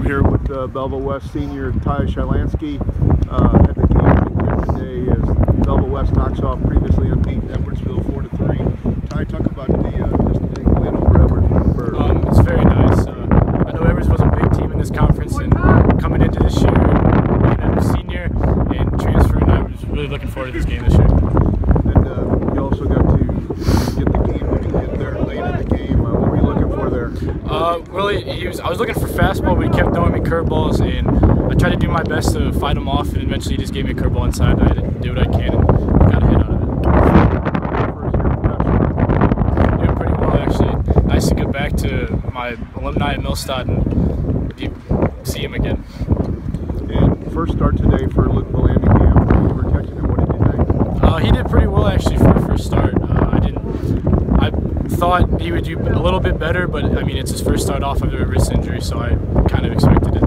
here with Belleville West senior Ty Shylanski. Had the game here today as Belleville West knocks off previously unbeaten Edwardsville 4-3. Ty, talk about just the big win over Edwardsville. It's very nice. I know Edwards was a big team in this conference, and coming into this year, being a senior and transferring, I was really looking forward to this game this year. And you also got to get the game hit there late in the game. What were you looking for there? Really, I was looking for fastball, but he kept throwing me curveballs, and I tried to do my best to fight him off, and eventually he just gave me a curveball inside. I had to do what I can and got a hit out of it. Doing pretty well, actually. Nice to get back to my alumni at Millstadt and see him again. And first start today for Luke Vallandigham. You were catching him. What did you think? He did pretty well, actually, for a first start. I thought he would do a little bit better, but I mean, it's his first start off of a wrist injury, so I kind of expected it.